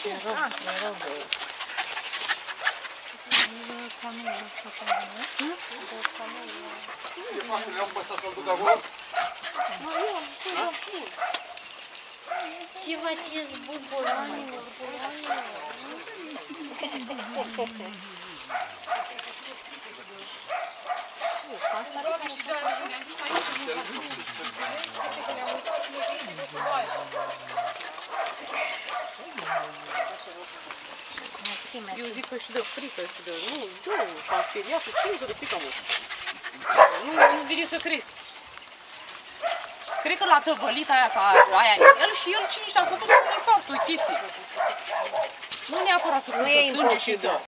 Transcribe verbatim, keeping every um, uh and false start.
Ce faceți, bubulanilor, bubulanilor? Eu zic că și de frică și de... Nu, nu, s-a speriat cu cinci de frică, mă. Nu, nu vine să crezi. Cred că l-a tăvălit aia sau aia el și el cine și-a făcut un infarct, o chestie. Nu neapărat să curgă sânge și să...